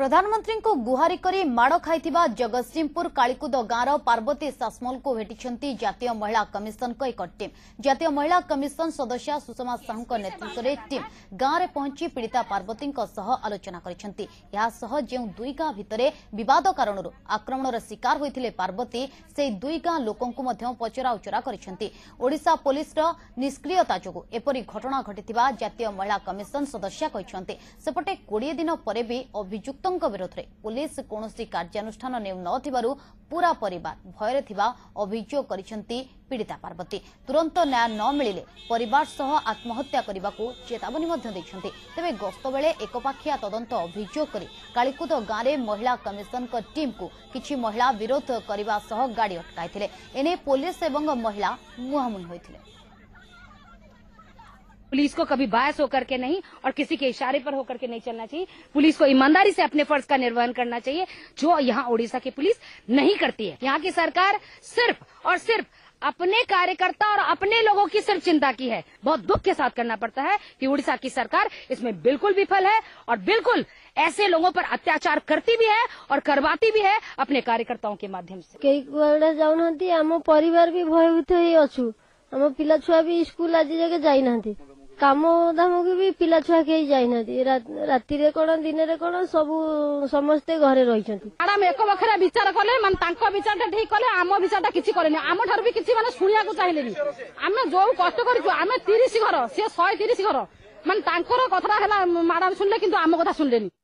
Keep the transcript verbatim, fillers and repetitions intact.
प्रधानमंत्री को गुहारी करी माड़ खाइथिबा जगतसिंहपुर कालीकुद गांव पार्वती सासमल को भेटिछंती जातीय महिला कमिशन को एक टीम। जातीय महिला कमिशन सदस्य सुषमा साहू नेतृत्व में टीम गांव में पहुंची पीड़िता पार्वती आलोचना करिसेंती। या सह जेउ दुई गां भितरे विवाद कारणरू आक्रमणर शिकार होइथिले पार्वती से दुई गां लोकंकु मध्य पचरा उचरा करिसेंती। ओडिशा पुलिस निष्क्रियता जोगु एपरी घटना घटिथिबा जातीय महिला कमिशन सदस्य कहिसेंती। सेपटे बीस दिन परे भी अभियुक्त विरोध में पुलिस कौन कार्यानुष्ठान नेउ नथिबारु पूरा परिवार भयरे थिबा अभियोग करिसेंती पीड़िता पार्वती। तुरंत न्याय न मिलिले परिवार सह आत्महत्या करने चेतावनी दैछंती। तेबे गस्त बेले एकपाखिया तदंत अभियोग करी कालीकुद गांव में महिला कमिशन को टीम को किछि महिला विरोध करने सह गाड़ी अटकाइथिले। एने पुलिस एवं महिला मुहांमुही होइथिले। पुलिस को कभी बायस होकर के नहीं और किसी के इशारे पर होकर के नहीं चलना चाहिए। पुलिस को ईमानदारी से अपने फर्ज का निर्वहन करना चाहिए, जो यहाँ ओडिशा की पुलिस नहीं करती है। यहाँ की सरकार सिर्फ और सिर्फ अपने कार्यकर्ता और अपने लोगों की सिर्फ चिंता की है। बहुत दुख के साथ करना पड़ता है कि उड़ीसा की सरकार इसमें बिल्कुल विफल है और बिल्कुल ऐसे लोगों पर अत्याचार करती भी है और करवाती भी है अपने कार्यकर्ताओं के माध्यम से। कई कुआडे जाउनांती, आम परिवार भी भयभीत होई अछु। आम पिला छुआ भी स्कूल आज जगह जाई नांती, काम दाम की भी पिला छुआ कहीं जाइनाती। राति रे कोन दिन रे कोन सब समस्ते घरे रहिसंती। मैडम एक बखरा विचार कले मन तांको विचारटा ठीक कले, आम विचारटा किछि करेनी। आम ठार भी किछि माने सुनिया को चाहिलेनी। आमे जो कष्ट करिछु, आमे तीस घर से एक सौ तीस घर मन तांकर कथा हला मैडम सुनले, किंतु आम कथा सुनलेनी।